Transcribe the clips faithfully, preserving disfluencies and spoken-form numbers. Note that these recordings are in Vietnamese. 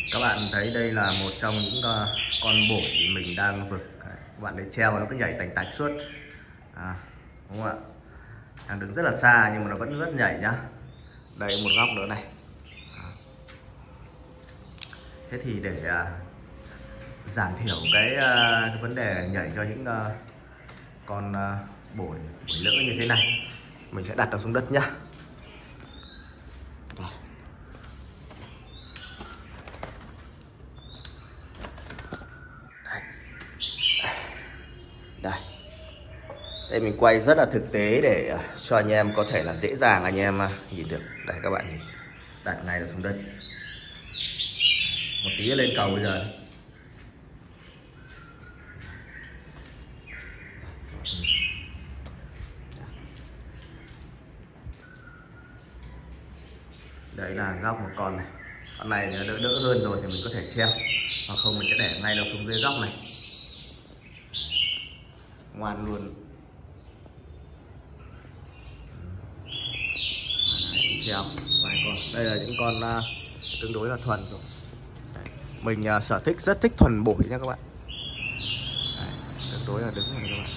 Các bạn thấy đây là một trong những uh, con bổi mình đang vực. Các bạn thấy treo nó cứ nhảy tành tạch suốt, à, đúng không ạ? Đang đứng rất là xa nhưng mà nó vẫn rất nhảy nhá. Đây một góc nữa này. À. Thế thì để uh, giảm thiểu cái, uh, cái vấn đề nhảy cho những uh, con uh, bổi bổi lỡ như thế này, mình sẽ đặt nó xuống đất nhá. Đây. Đây mình quay rất là thực tế để cho anh em có thể là dễ dàng anh em nhìn được. Đây các bạn nhìn, đặt này là xuống đất. Một tí lên cầu bây giờ. Đấy là góc một con này. Con này nó đỡ đỡ hơn rồi thì mình có thể treo, hoặc không mình sẽ để ngay nó xuống dưới góc này. Ngoan luôn. Đấy, treo vài con. Đây là những con uh, tương đối là thuần rồi. Đấy. Mình uh, sở thích rất thích thuần bổi nha các bạn. Đấy, tương đối là đứng rồi các bạn.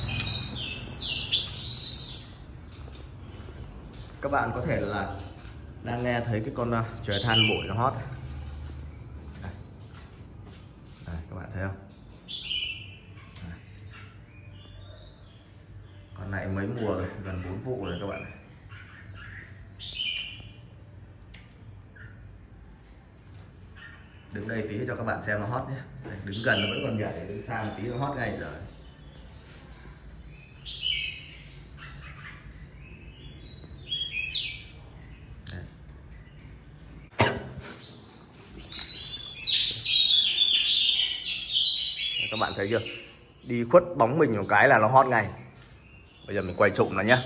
Các bạn có thể là đang nghe thấy cái con uh, chòe than bổi nó hót. Đây. Đây, các bạn thấy không? Đây. Con này mấy mùa rồi, gần bốn vụ rồi các bạn. Đứng đây tí cho các bạn xem nó hót nhé. Đây, đứng gần nó vẫn còn nhảy, đứng xa một tí nó hót ngay rồi. Các bạn thấy chưa? Đi khuất bóng mình một cái là nó hót ngay. Bây giờ mình quay trộm nó nhé.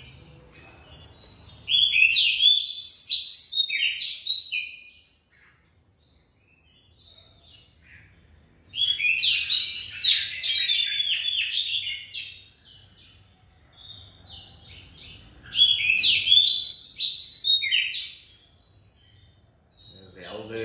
Déo ghê.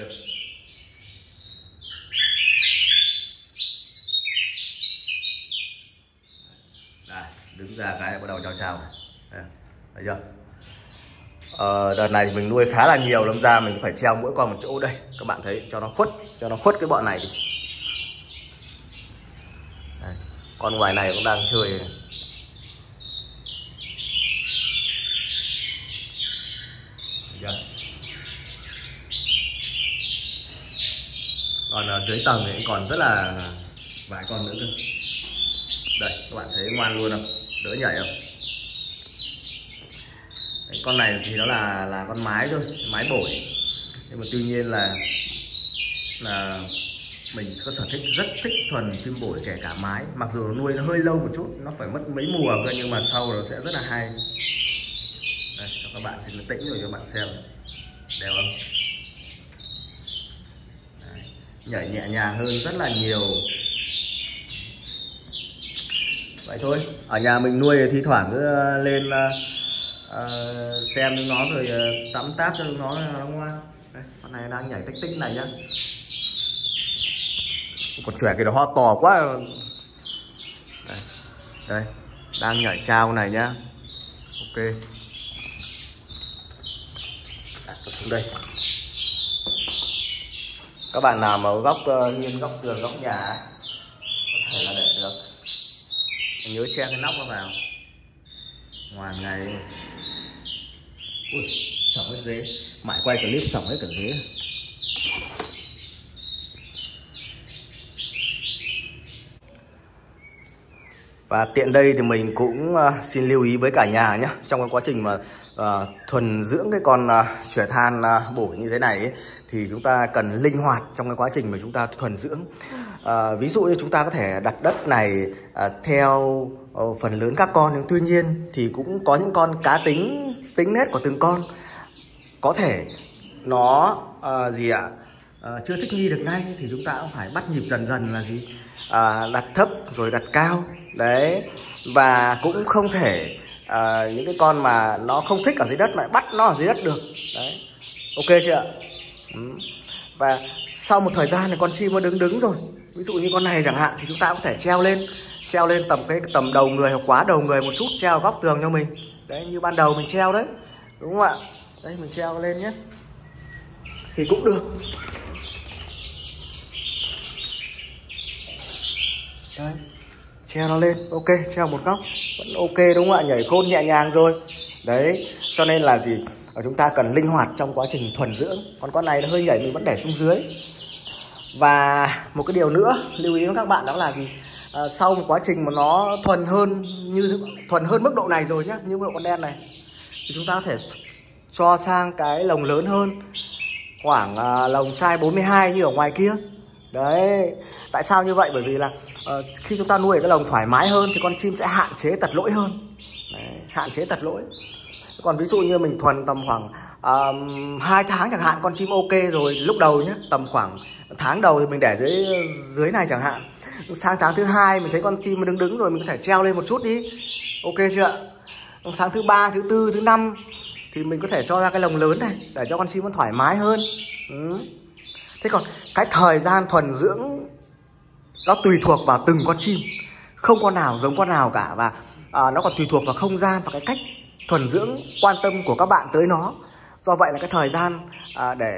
Đây, đứng ra cái bắt đầu chào chào này. Thấy chưa? Ờ, đợt này mình nuôi khá là nhiều, đâm ra mình phải treo mỗi con một chỗ đây. Các bạn thấy cho nó khuất, cho nó khuất cái bọn này đi. Đây, con ngoài này cũng đang chơi này. Thấy chưa? Còn ở dưới tầng thì cũng còn rất là vài con nữa cơ. Đây, các bạn thấy ngoan luôn không? Đỡ nhảy không? Đấy, con này thì nó là là con mái thôi, mái bổi. Nhưng mà tuy nhiên là là mình có sở thích rất thích thuần chim bổi, kể cả mái. Mặc dù nuôi nó hơi lâu một chút, nó phải mất mấy mùa cơ, nhưng mà sau nó sẽ rất là hay. Đây, cho các bạn xin tĩnh rồi cho các bạn xem. Đẹp không? Đấy, nhảy nhẹ nhàng hơn rất là nhiều. Vậy thôi, ở nhà mình nuôi thi thoảng cứ lên uh, xem nó rồi uh, tắm táp cho nó nó ngoan. Đây, con này đang nhảy tích tích này nhá. Con chòe cái đó ho to quá. Đây, đây, đang nhảy trao này nhá. Ok. Đặt xuống đây. Các bạn nào mà góc uh, nghiêng góc tường góc nhà có thể là để được. Nhớ che cái nóc nó vào. Ngoài ngày. Ui, sỏng hết ghế. Mãi quay clip sỏng hết cả ghế. Và tiện đây thì mình cũng uh, xin lưu ý với cả nhà nhé. Trong cái quá trình mà uh, thuần dưỡng cái con uh, chòe than uh, bổi như thế này ấy, thì chúng ta cần linh hoạt trong cái quá trình mà chúng ta thuần dưỡng. À, ví dụ như chúng ta có thể đặt đất này à, theo uh, phần lớn các con, nhưng tuy nhiên thì cũng có những con cá tính tính nét của từng con, có thể nó uh, gì ạ à, chưa thích nghi được ngay, thì chúng ta cũng phải bắt nhịp dần dần là gì à, đặt thấp rồi đặt cao đấy. Và cũng không thể à, những cái con mà nó không thích ở dưới đất lại bắt nó ở dưới đất được đấy. Ok chưa ạ? Ừ. Và sau một thời gian thì con chim nó đứng đứng rồi, ví dụ như con này chẳng hạn, thì chúng ta có thể treo lên treo lên tầm cái tầm đầu người hoặc quá đầu người một chút, treo góc tường cho mình. Đấy, như ban đầu mình treo đấy, đúng không ạ? Đây mình treo lên nhé, thì cũng được. Đấy, treo nó lên, ok, treo một góc vẫn ok, đúng không ạ? Nhảy khôn nhẹ nhàng rồi. Đấy, cho nên là gì? Chúng ta cần linh hoạt trong quá trình thuần dưỡng. Còn con này nó hơi nhảy mình vẫn để xuống dưới. Và một cái điều nữa lưu ý với các bạn đó là gì? À, sau một quá trình mà nó thuần hơn, như thuần hơn mức độ này rồi nhá, như mức độ con đen này, thì chúng ta có thể cho sang cái lồng lớn hơn, khoảng à, lồng size bốn mươi hai như ở ngoài kia. Đấy, tại sao như vậy? Bởi vì là uh, khi chúng ta nuôi ở cái lồng thoải mái hơn thì con chim sẽ hạn chế tật lỗi hơn. Đấy, hạn chế tật lỗi. Còn ví dụ như mình thuần tầm khoảng uh, hai tháng chẳng hạn, con chim ok rồi lúc đầu nhé, tầm khoảng tháng đầu thì mình để dưới dưới này chẳng hạn. Sang tháng thứ hai mình thấy con chim đứng đứng rồi, mình có thể treo lên một chút đi, ok chưa? Sáng thứ ba, thứ tư, thứ năm thì mình có thể cho ra cái lồng lớn này để cho con chim nó thoải mái hơn. Ừ. Thế còn cái thời gian thuần dưỡng nó tùy thuộc vào từng con chim, không con nào giống con nào cả, và à, nó còn tùy thuộc vào không gian và cái cách thuần dưỡng quan tâm của các bạn tới nó. Do vậy là cái thời gian à, để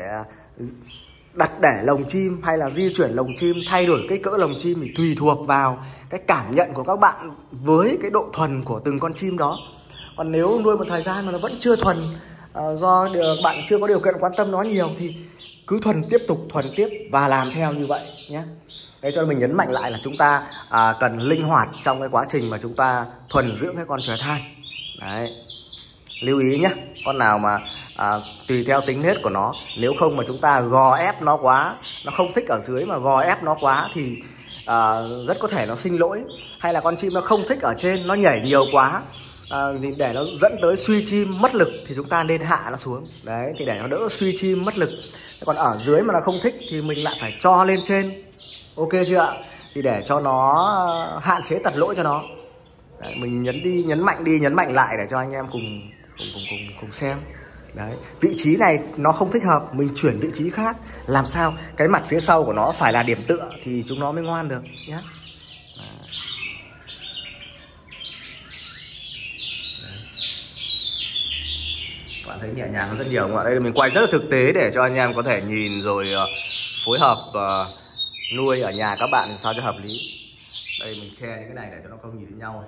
đặt để lồng chim hay là di chuyển lồng chim, thay đổi kích cỡ lồng chim thì tùy thuộc vào cái cảm nhận của các bạn với cái độ thuần của từng con chim đó. Còn nếu nuôi một thời gian mà nó vẫn chưa thuần, à, do điều, bạn chưa có điều kiện quan tâm nó nhiều, thì cứ thuần tiếp tục thuần tiếp và làm theo như vậy nhé. Thế cho nên mình nhấn mạnh lại là chúng ta à, cần linh hoạt trong cái quá trình mà chúng ta thuần dưỡng cái con chòe than. Đấy, lưu ý nhé, con nào mà à, tùy theo tính nết của nó, nếu không mà chúng ta gò ép nó quá, nó không thích ở dưới mà gò ép nó quá thì à, rất có thể nó sinh lỗi. Hay là con chim nó không thích ở trên, nó nhảy nhiều quá, à, thì để nó dẫn tới suy chim mất lực thì chúng ta nên hạ nó xuống. Đấy, thì để nó đỡ suy chim mất lực. Còn ở dưới mà nó không thích thì mình lại phải cho lên trên, ok chưa ạ? Thì để cho nó hạn chế tật lỗi cho nó. Đấy, mình nhấn đi, nhấn mạnh đi, nhấn mạnh lại để cho anh em cùng cùng cùng cùng, cùng xem. Đấy, vị trí này nó không thích hợp, mình chuyển vị trí khác. Làm sao cái mặt phía sau của nó phải là điểm tựa thì chúng nó mới ngoan được nhé. Các bạn thấy nhẹ nhàng hơn rất nhiều không ạ? Đây là mình quay rất là thực tế để cho anh em có thể nhìn rồi uh, phối hợp uh, nuôi ở nhà các bạn sao cho hợp lý. Đây mình che những cái này để cho nó không nhìn thấy nhau.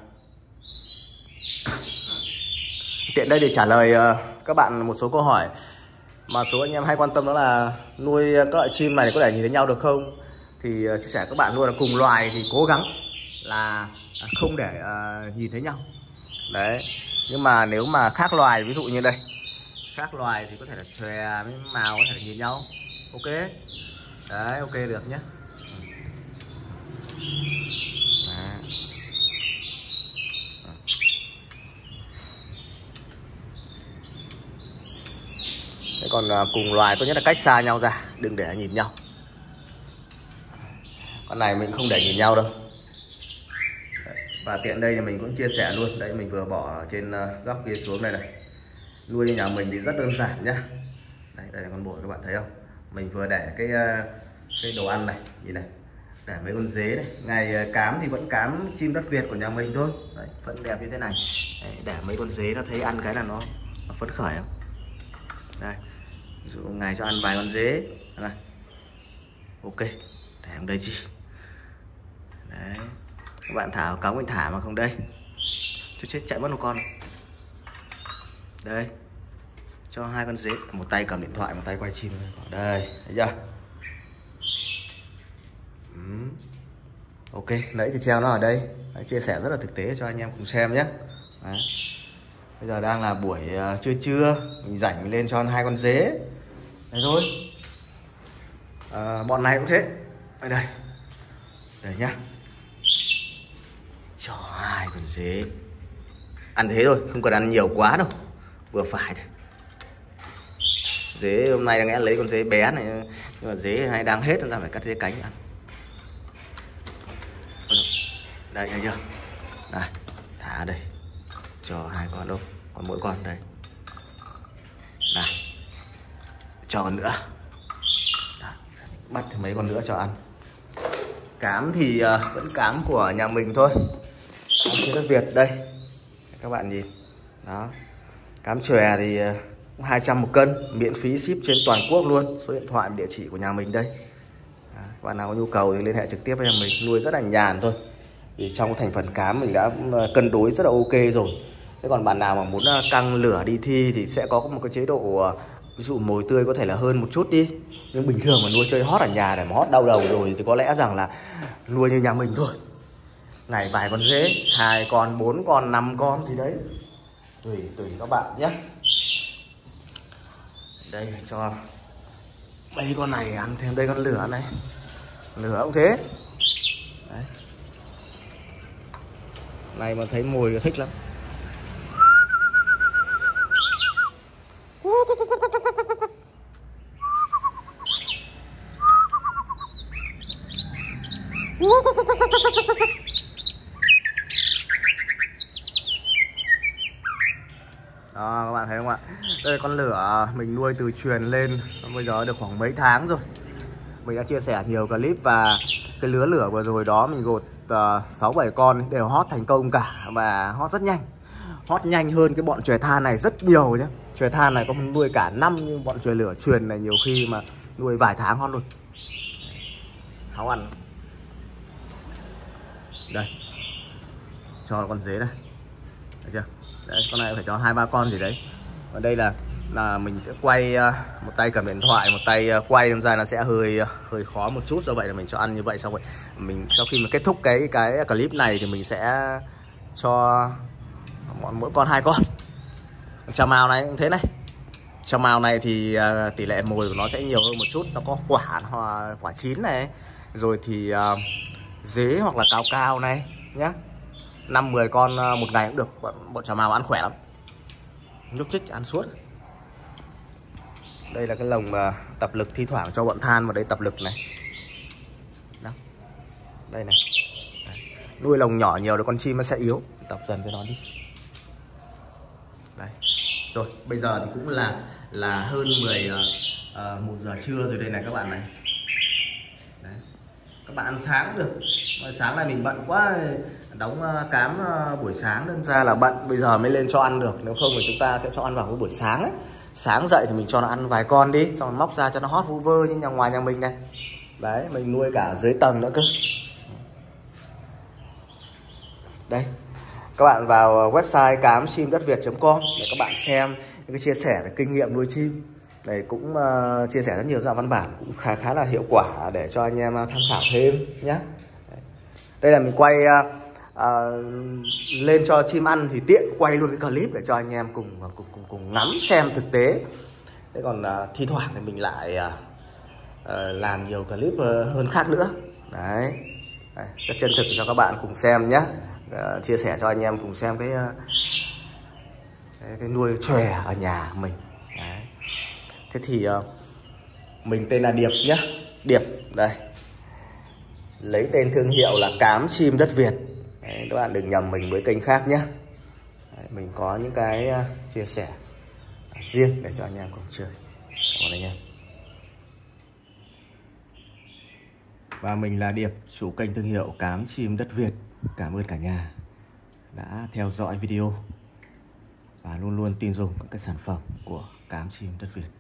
Tiện đây để trả lời uh, các bạn một số câu hỏi mà số anh em hay quan tâm, đó là nuôi các loại chim này có thể nhìn thấy nhau được không. Thì uh, chia sẻ các bạn nuôi là cùng loài thì cố gắng là không để uh, nhìn thấy nhau. Đấy, nhưng mà nếu mà khác loài, ví dụ như đây, khác loài thì có thể là xòe với màu có thể nhìn nhau, ok. Đấy, ok được nhé. Đấy. Thế còn uh, cùng loài tốt nhất là cách xa nhau ra, đừng để nhìn nhau. Con này mình không để nhìn nhau đâu. Đấy. Và tiện đây thì mình cũng chia sẻ luôn. Đây mình vừa bỏ trên uh, góc kia xuống đây này. Nuôi như nhà mình thì rất đơn giản nhá. Đây, đây là con bồ các bạn thấy không? Mình vừa để cái uh, cái đồ ăn này, nhìn này, để mấy con dế này. Ngày uh, cám thì vẫn cám chim đất Việt của nhà mình thôi. Đấy, vẫn đẹp như thế này. Đấy, để mấy con dế nó thấy ăn cái là nó, nó phấn khởi không? Đây, ví dụ ngày cho ăn vài con dế này, ok, để em đây chi. Đấy, các bạn thả cống mình thả mà không đây, chú chết chạy mất một con. Đây, cho hai con dế, một tay cầm điện thoại, một tay quay chim. Đây, thấy chưa? Ừ. Ok, nãy thì treo nó ở đây. Đấy, chia sẻ rất là thực tế cho anh em cùng xem nhé. Đấy. Bây giờ đang là buổi uh, trưa trưa, mình rảnh mình lên cho hai con dế. Đấy thôi. À, bọn này cũng thế. Đây đây. Đây nhá. Cho hai con dế. Ăn thế thôi, không cần ăn nhiều quá đâu. Vừa phải thôi. Dế hôm nay đang lấy con dế bé này, nhưng mà dế hay đang hết, ra phải cắt dế cánh ăn. Đây thấy chưa? Đây, thả đây. Cho hai con đâu, còn mỗi con đây. Này, cho con nữa. Đó, bắt mấy con nữa cho ăn. Cám thì uh, vẫn cám của nhà mình thôi, cám chim đất Việt đây các bạn nhìn đó. Cám chòe thì uh, hai trăm một cân, miễn phí ship trên toàn quốc luôn. Số điện thoại địa chỉ của nhà mình đây. À, các bạn nào có nhu cầu thì liên hệ trực tiếp với nhà mình. Nuôi rất là nhàn thôi, vì trong thành phần cám mình đã cân đối rất là ok rồi. Thế còn bạn nào mà muốn căng lửa đi thi thì sẽ có một cái chế độ, ví dụ mồi tươi có thể là hơn một chút đi. Nhưng bình thường mà nuôi chơi hót ở nhà để mà hót đau đầu rồi thì có lẽ rằng là nuôi như nhà mình thôi. Ngày vài con dế, hai con, bốn con, năm con gì đấy. Tùy tùy các bạn nhé. Đây cho mấy con này ăn thêm đây, con lửa này. Lửa cũng thế. Đấy. Này mà thấy mồi thích lắm. Đó, các bạn thấy không ạ? Đây là con lửa mình nuôi từ truyền lên, bây giờ được khoảng mấy tháng rồi. Mình đã chia sẻ nhiều clip và cái lứa lửa vừa rồi đó mình gột sáu bảy con đều hót thành công cả, và hót rất nhanh. Hót nhanh hơn cái bọn chòe than này rất nhiều nhé. Chòe than này có nuôi cả năm, nhưng bọn chòe lửa truyền này nhiều khi mà nuôi vài tháng hót luôn. Háo ăn. Đây, cho con dế đây, thấy chưa? Đấy, con này phải cho hai ba con gì đấy. Và đây là là mình sẽ quay uh, một tay cầm điện thoại, một tay uh, quay làm ra nó sẽ hơi uh, hơi khó một chút, do vậy là mình cho ăn như vậy. Xong rồi mình sau khi mà kết thúc cái cái clip này thì mình sẽ cho mỗi con hai con. Trà mào này cũng thế này. Trà mào này thì uh, tỷ lệ mồi của nó sẽ nhiều hơn một chút, nó có quả hoa, quả chín này, rồi thì uh, dế hoặc là cao cao này nhá. Năm mười con uh, một ngày cũng được. Bọn, bọn trà mào ăn khỏe lắm, nhúc nhích ăn suốt. Đây là cái lồng uh, tập lực, thi thoảng cho bọn than vào đây tập lực này. Đó. Đây này. Đấy. Nuôi lồng nhỏ nhiều thì con chim nó sẽ yếu, tập dần cho nó đi. Đây. Rồi, bây giờ thì cũng là là hơn mười một giờ trưa rồi đây này các bạn này. Đấy. Các bạn ăn sáng cũng được. Sáng nay mình bận quá, đóng cám buổi sáng nên ra là bận, bây giờ mới lên cho ăn được. Nếu không thì chúng ta sẽ cho ăn vào cái buổi sáng ấy. Sáng dậy thì mình cho nó ăn vài con đi, xong rồi móc ra cho nó hót vu vơ như nhà ngoài nhà mình này. Đấy, mình nuôi cả dưới tầng nữa cơ. Đây, các bạn vào website cám chim đất việt chấm com để các bạn xem những cái chia sẻ về kinh nghiệm nuôi chim. Đây cũng uh, chia sẻ rất nhiều ra văn bản, cũng khá khá là hiệu quả để cho anh em tham khảo thêm nhé. Đây là mình quay uh, uh, lên cho chim ăn thì tiện quay luôn cái clip để cho anh em cùng cùng cùng, cùng ngắm xem thực tế. Thế còn uh, thi thoảng thì mình lại uh, uh, làm nhiều clip uh, hơn khác nữa. Đấy, Đấy rất chân thực cho các bạn cùng xem nhé. Uh, chia sẻ cho anh em cùng xem cái uh, cái, cái nuôi chòe ở nhà mình. Đấy. Thế thì uh, mình tên là Điệp nhé. Điệp đây, lấy tên thương hiệu là Cám Chim Đất Việt. Đấy, các bạn đừng nhầm mình với kênh khác nhé. Đấy, mình có những cái uh, chia sẻ riêng để cho anh em cùng chơi. Cảm ơn anh em. Và mình là Điệp, chủ kênh thương hiệu Cám Chim Đất Việt. Cảm ơn cả nhà đã theo dõi video và luôn luôn tin dùng các cái sản phẩm của Cám Chim Đất Việt.